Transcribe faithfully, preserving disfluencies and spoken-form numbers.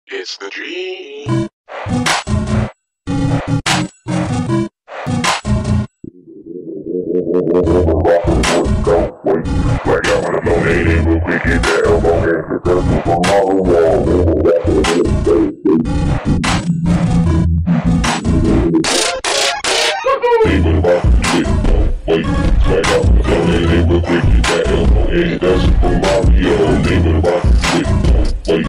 It's the dream. Like I'm on a phone, ain't able to get the elbow, and the circle from all the wall.